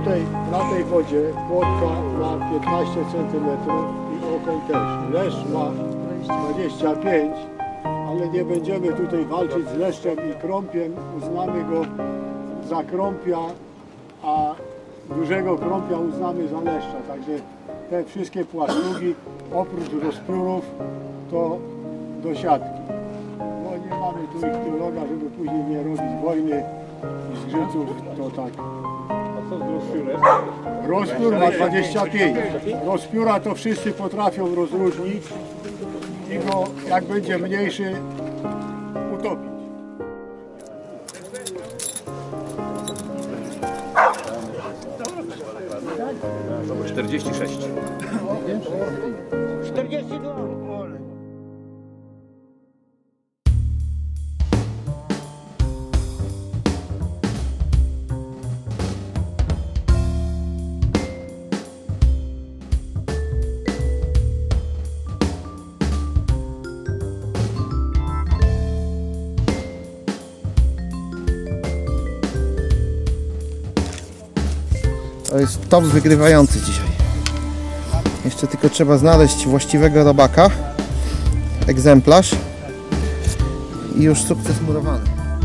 na tej wodzie płotka ma 15 cm i okoń też. Leszcz ma 25, ale nie będziemy tutaj walczyć z leszczem i krąpiem. Uznamy go za krąpia, a dużego krąpia uznamy za leszcza. Także te wszystkie płastugi oprócz rozpiórów to do siatki. Bo nie mamy tu ichtyologa, żeby później nie robić wojny i zgrzyców, to tak. A co z rozpiórem? Rozpiór ma 25. Rozpióra to wszyscy potrafią rozróżnić i go, jak będzie mniejszy, utopić. To 46. 42. To jest top wygrywający dzisiaj. Jeszcze tylko trzeba znaleźć właściwego robaka, egzemplarz i już sukces murowany.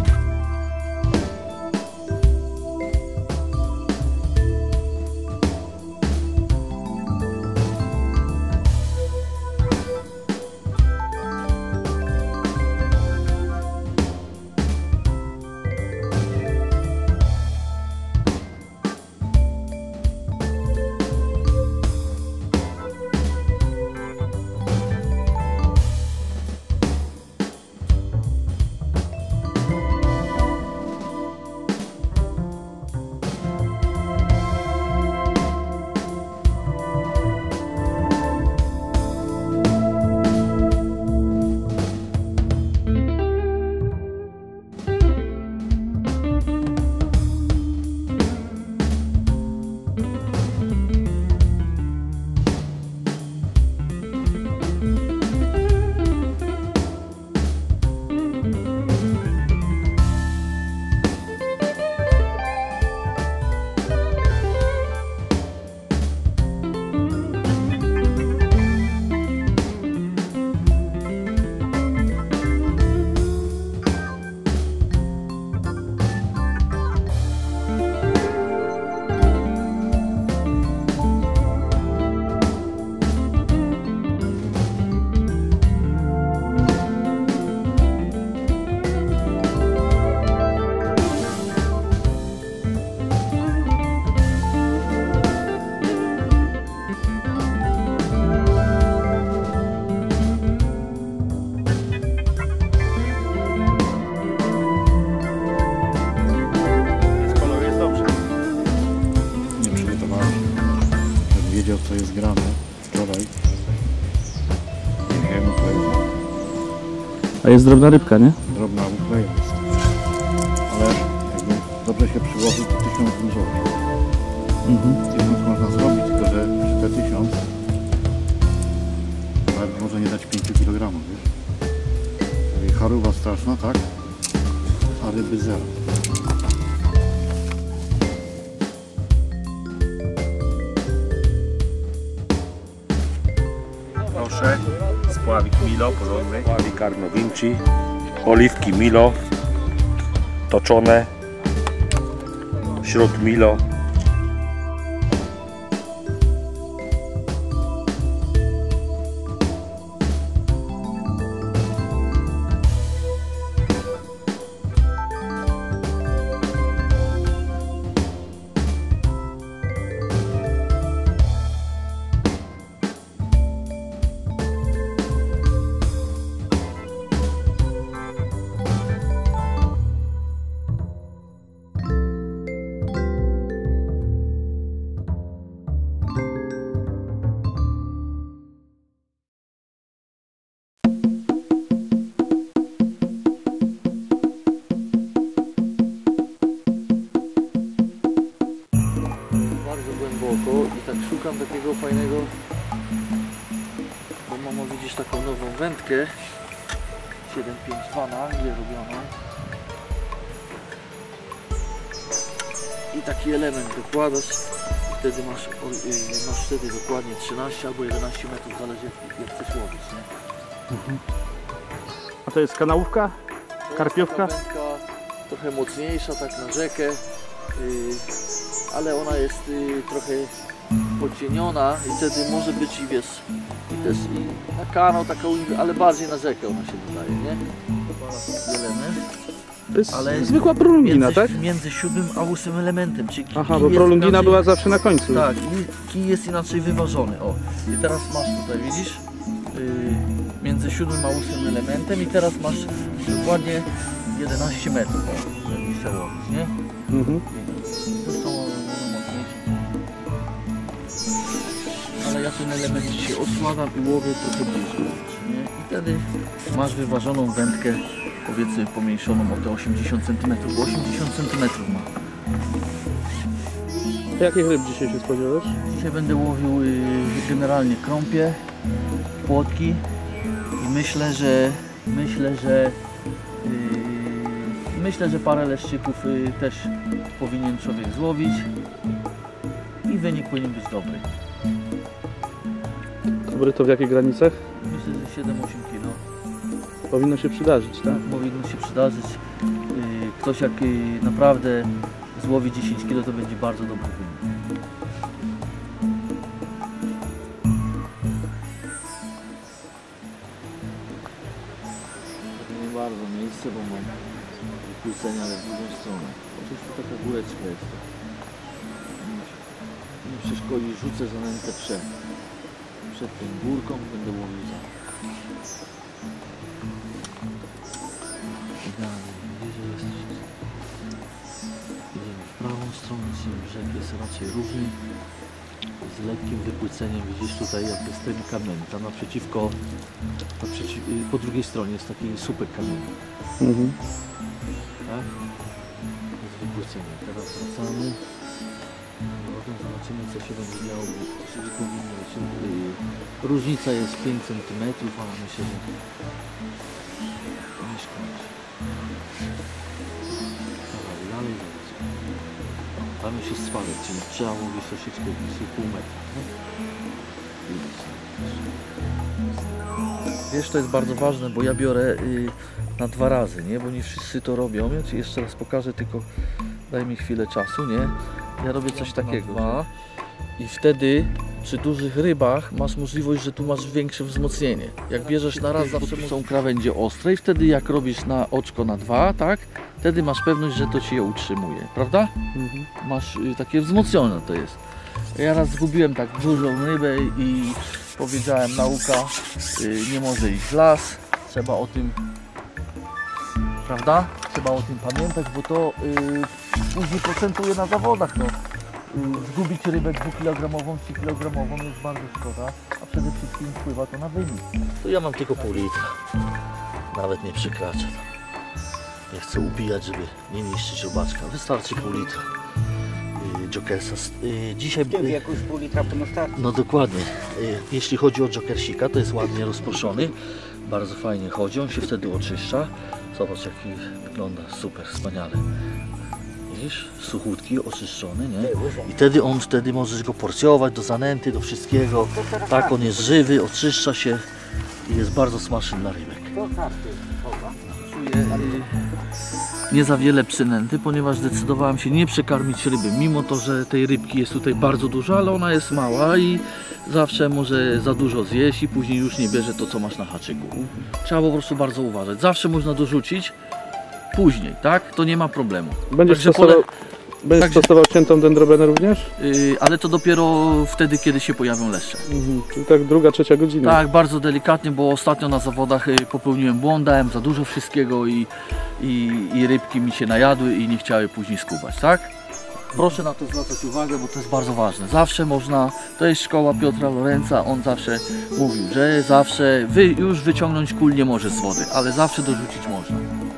Wiedział, co jest grane wczoraj. Nie wiem, co jest. A jest drobna rybka, nie? Drobna łupla jest. Ale jakby dobrze się przyłożyć, to 1000 bym złożył. 1000 można zrobić, tylko że przy te 1000 nawet może nie dać 5 kg, wiesz? Czyli charuba straszna, tak? A ryby zero. Proszę, spławik Milo porządny. Spławik Arno Vinci, oliwki Milo, toczone, śród Milo. I tak szukam takiego fajnego, bo mamo widzisz taką nową wędkę 752 na Anglię robioną. i taki element dokładasz. Wtedy masz wtedy dokładnie 13 albo 11 metrów, zależy jak chcesz łowić, nie? A to jest kanałówka? Karpiówka? Wędka trochę mocniejsza, tak na rzekę, ale ona jest trochę podcieniona i wtedy może być i wiesz, i też i na kanał taką, ale bardziej na rzekę ona się dodaje, nie? Element. To jest Ale zwykła prolongina, tak? Między 7 a 8 elementem. Czyli Aha, kij bo jest prolongina inaczej- była zawsze na końcu. Tak, kij jest inaczej wyważony. O. I teraz masz tutaj, widzisz? Między 7 a 8 elementem i teraz masz dokładnie 11 metrów. O, jakbyś chciał łowić, nie? Mhm. Zresztą one mocniejsze. Ale ja ten element dzisiaj odkładam i łowię trochę bliżej. Nie? I wtedy masz wyważoną wędkę, powiedzmy pomniejszoną o te 80 cm, bo 80 cm ma. Jakich ryb dzisiaj się spodziewasz? Dzisiaj będę łowił generalnie krąpie, płotki i myślę, że parę leszczyków też powinien człowiek złowić i wynik powinien być dobry. Dobry to w jakich granicach? Myślę, że 7-8 kg. Powinno się przydarzyć, tak? Tak, powinno się przydarzyć. Ktoś jak naprawdę złowi 10 kg, to będzie bardzo dobry wynik. Nie bardzo miejsce, bo mam wypłycenia, ale w drugą stronę. Otóż tu taka góreczka jest. Nie przeszkodzi, rzucę zanętę przed tą górką, będę łowił za. Bliżej jest. Idziemy w prawą stronę, czyli brzeg jest raczej równy. Z lekkim wypłyceniem, widzisz tutaj jak jest ten kamień. Tam po drugiej stronie jest taki słupek kamieni. Mhm. Tak? Z wypłyceniem. Teraz wracamy. Potem zobaczymy co się będzie działo. Czyli powinno być. Różnica jest 5 cm, ale myślę, że nie szkodzi. Dalej tam już jest spadek, czyli trzeba łowić troszeczkę bliżej pół metra. Wiesz, to jest bardzo ważne, bo ja biorę na 2 razy, nie? Bo nie wszyscy to robią. Ja ci jeszcze raz pokażę, tylko daj mi chwilę czasu, nie? Ja robię coś takiego. I wtedy przy dużych rybach masz możliwość, że tu masz większe wzmocnienie. Jak bierzesz na raz, zawsze są krawędzie ostre i wtedy jak robisz na oczko na 2, tak? Wtedy masz pewność, że to ci je utrzymuje, prawda? Mhm. Masz takie wzmocnione to jest. Ja raz zgubiłem tak dużą rybę i powiedziałem, nauka, nie może iść w las, trzeba o tym, prawda? Trzeba o tym pamiętać, bo to później procentuje na zawodach. No. Zgubić rybę 2-kilogramową, 3-kilogramową jest bardzo szkoda, a przede wszystkim wpływa to na wynik. To ja mam tylko pół litra, nawet nie przekraczam. Nie chcę ubijać, żeby nie niszczyć robaczka. Wystarczy pół litra Jokersa. Dzisiaj Jakąś pół litra po starcie. no dokładnie. Jeśli chodzi o Jokersika, to jest ładnie rozproszony. Bardzo fajnie chodzi, on się wtedy oczyszcza. Zobacz jaki wygląda, super, wspaniale. Widzisz? Suchutki, oczyszczony, nie? I wtedy możesz go porcjować do zanęty, do wszystkiego. Tak, on jest żywy, oczyszcza się i jest bardzo smaczny dla rybek. Czuję nie za wiele przynęty, ponieważ zdecydowałem się nie przekarmić ryby, mimo to, że tej rybki jest tutaj bardzo dużo, ale ona jest mała i zawsze może za dużo zjeść i później już nie bierze to, co masz na haczyku. Trzeba po prostu bardzo uważać. Zawsze można dorzucić później, tak? To nie ma problemu. Będziesz Także stosował ciętą dendrobenę również? ale to dopiero wtedy, kiedy się pojawią leszcze. Mhm. Czyli tak 2, 3 godzina. Tak, bardzo delikatnie, bo ostatnio na zawodach popełniłem błąd, dałem za dużo wszystkiego i rybki mi się najadły i nie chciały później skubać, tak? Proszę na to zwracać uwagę, bo to jest bardzo ważne. Zawsze można, to jest szkoła Piotra Lorenza, on zawsze mówił, że zawsze już wyciągnąć kul nie może z wody, ale zawsze dorzucić można.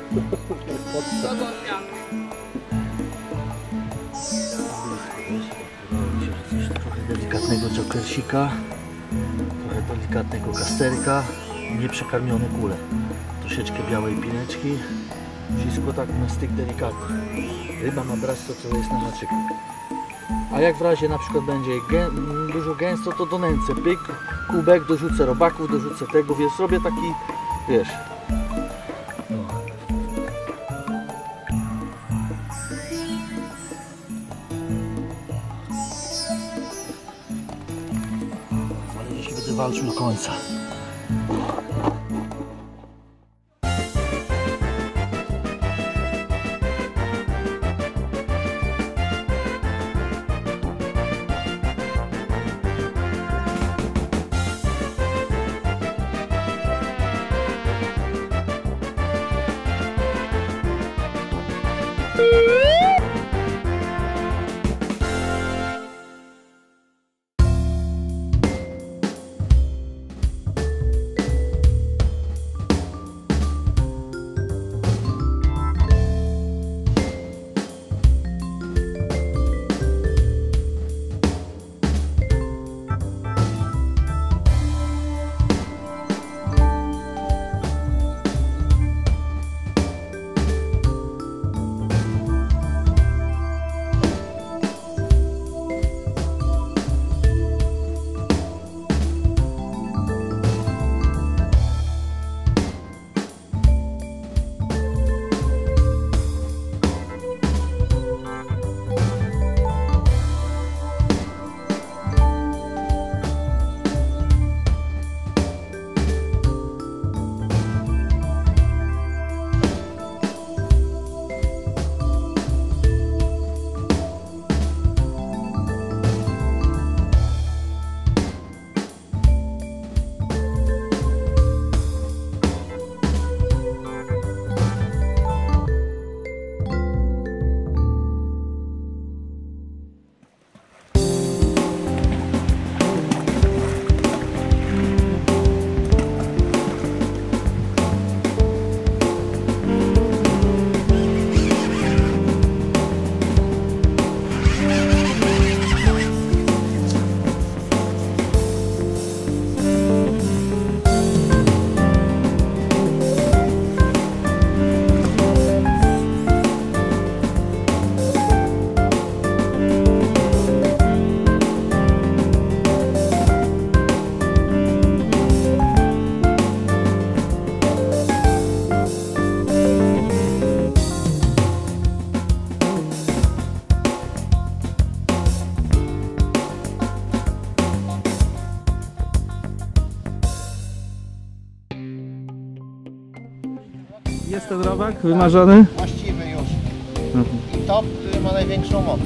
Trochę delikatnego jokersika, trochę delikatnego kasterka, nieprzekarmione kule, troszeczkę białej pineczki Wszystko tak na styk delikatnie. Ryba ma brać to, co jest na haczyku. A jak w razie na przykład będzie dużo gęsto, to do nęcę pyk, kubek, dorzucę robaków, dorzucę tego, wiesz, robię taki, wiesz. No. Ale dzisiaj będę walczył do końca. Jest ten robak wymarzony? Właściwy już. I top, który ma największą moc.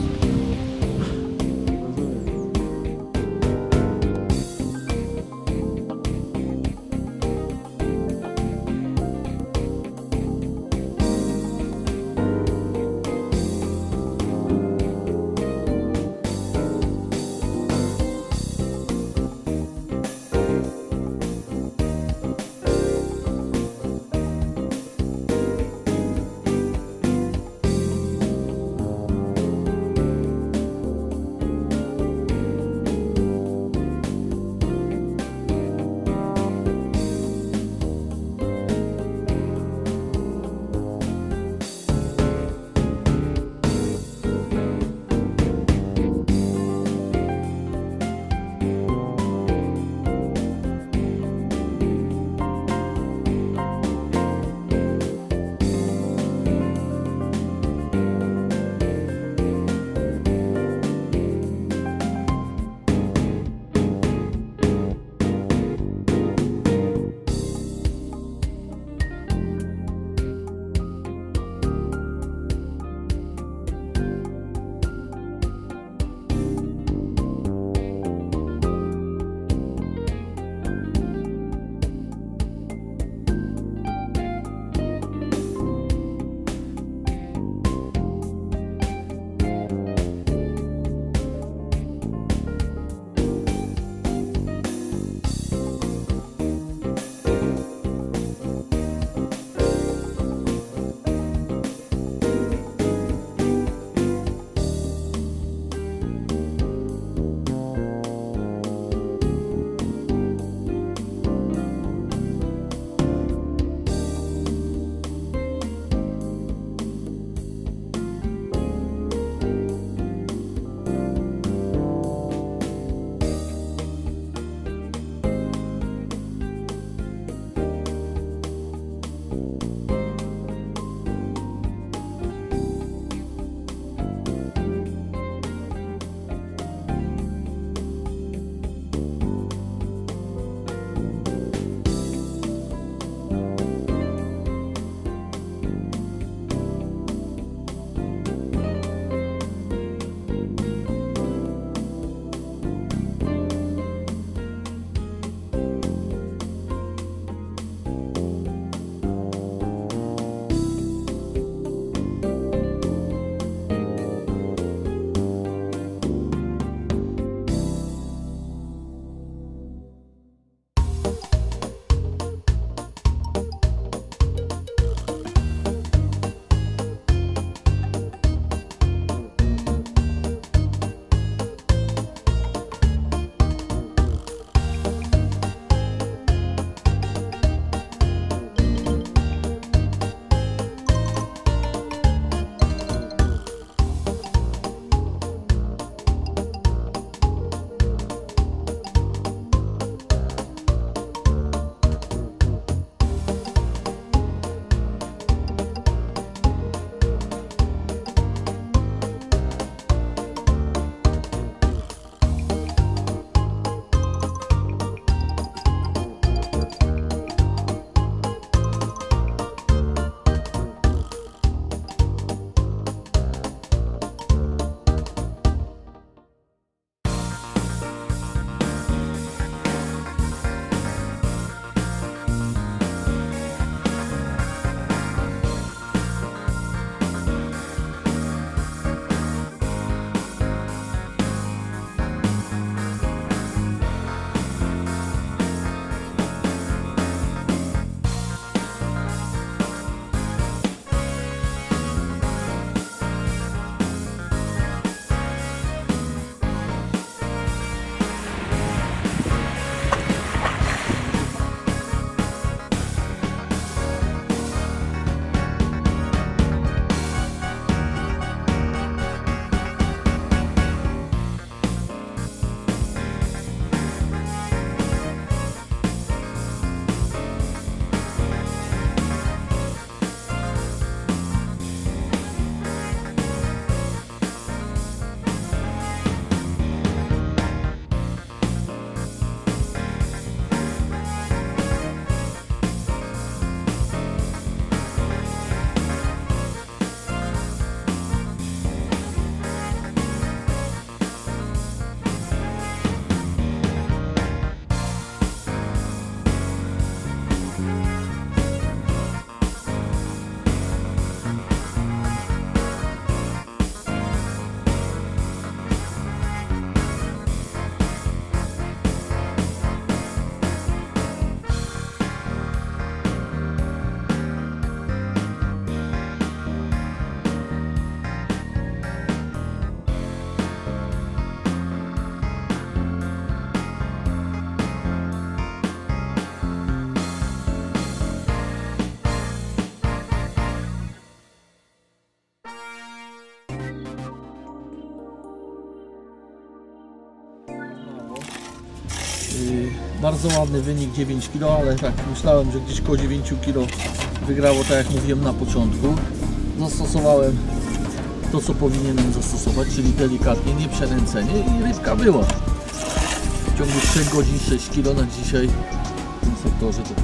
Bardzo ładny wynik, 9 kg, ale tak myślałem, że gdzieś koło 9 kg wygrało, tak jak mówiłem na początku. Zastosowałem to, co powinienem zastosować, czyli delikatnie, nie przenęcenie i rybka była. W ciągu 3 godzin 6 kg na dzisiaj w tym sektorze to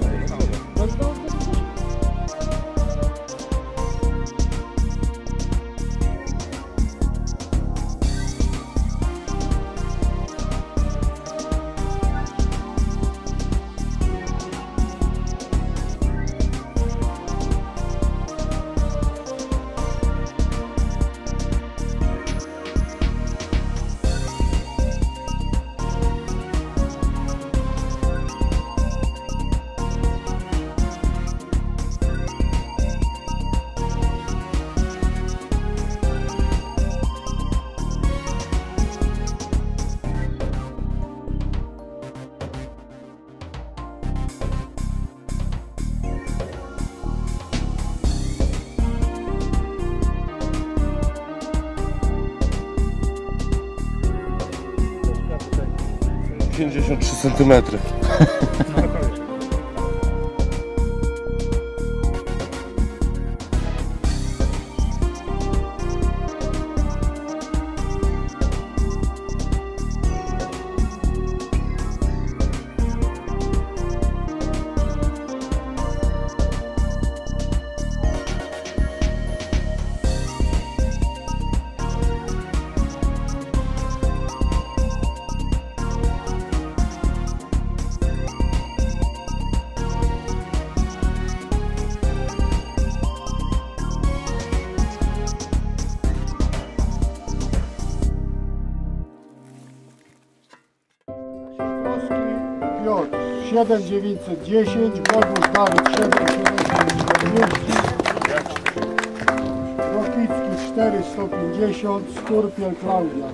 centymetry. Piotr 7910, Bogusz Dawid 7740, Rokicki 4150, Skurpiel Klaudia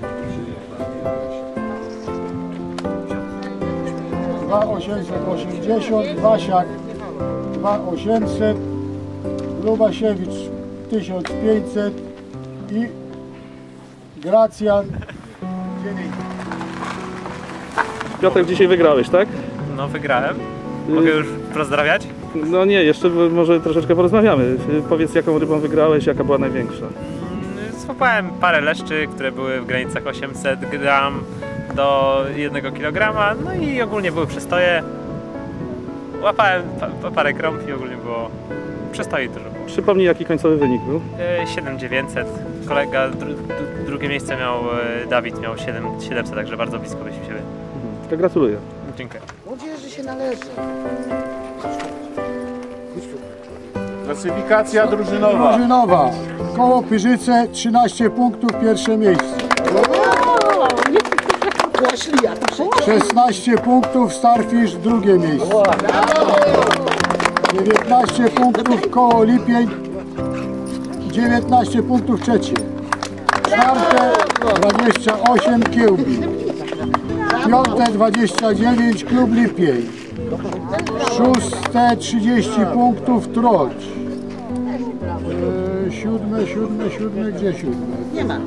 2880, Wasiak 2800, Lubasiewicz 1500 i Gracjan 900. Piotrek, dzisiaj wygrałeś, tak? No wygrałem. Mogę już pozdrawiać? No nie, jeszcze może troszeczkę porozmawiamy. Powiedz, jaką rybą wygrałeś, jaka była największa? Złapałem parę leszczy, które były w granicach 800 gram do 1 kg, no i ogólnie były przystoje. Łapałem parę krąb i ogólnie było przystoi dużo. Przypomnij, jaki końcowy wynik był? 7900, kolega drugie miejsce miał Dawid, miał 7700, także bardzo blisko byliśmy siebie. To gratuluję. Dziękuję. Młodzieży się należy. Klasyfikacja drużynowa. Drużynowa. Koło Pyrzyce 13 punktów, pierwsze miejsce. 16 punktów, Starfish drugie miejsce. 19 punktów, koło Lipień 19 punktów, trzecie. Czwarte 28, Kiełbi. Piąte 29, Klub Lipień. Szóste 30 punktów, Troć. Siódme, gdzie siódme? Nie ma.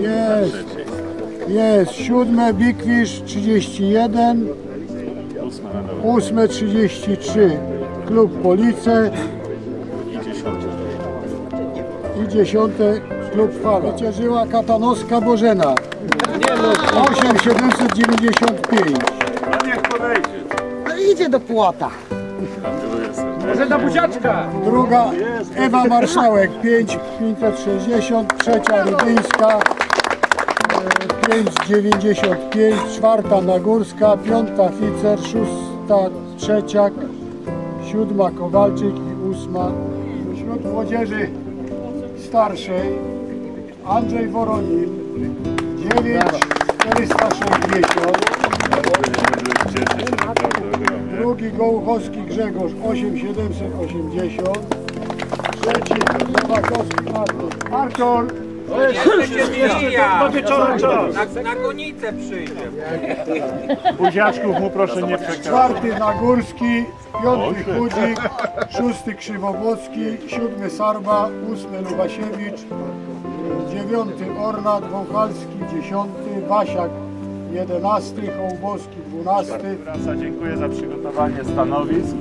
Jest. Siódme, Bikwisz 31. Ósme 33, Klub Police. I 10, Klub Fala. Cieszyła Katanowska Bożena. 8795. No idzie do płota. Druga Ewa Marszałek 5560, trzecia Rydyńska 595, czwarta Nagórska, piąta Ficer, szósta Trzeciak, siódma Kowalczyk i ósma. Wśród młodzieży starszej Andrzej Woronin 9460. Drugi Gołuchowski Grzegorz 8780. Trzeci Nowakowski Artur. Na gonicę przyjdzie. Buziaczków mu proszę nie przekazać. Czwarty Nagórski, piąty Chudzik, szósty Krzywowłocki, siódmy Sarba, ósmy Lubasiewicz, dziewiąty Ornat Wąchalski, 10 Wasiak 11, Hołbowski 12. Prasa, dziękuję za przygotowanie stanowisk.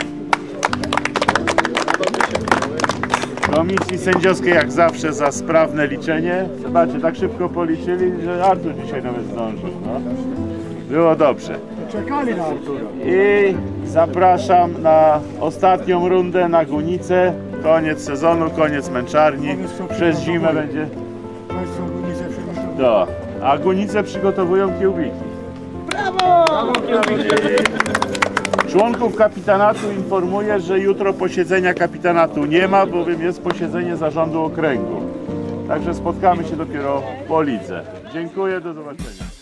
Komisji sędziowskiej jak zawsze za sprawne liczenie. Zobaczcie, tak szybko policzyli, że Artur dzisiaj nawet zdążył. No. Było dobrze. Czekali na Artura. I zapraszam na ostatnią rundę na Gunicę. Koniec sezonu, koniec męczarni. Przez zimę będzie. Państwo Gunicę przygotowują. No, a Gunice przygotowują kiełbiki. Członków kapitanatu informuję, że jutro posiedzenia kapitanatu nie ma, bowiem jest posiedzenie zarządu okręgu. Także spotkamy się dopiero po lidze. Dziękuję, do zobaczenia.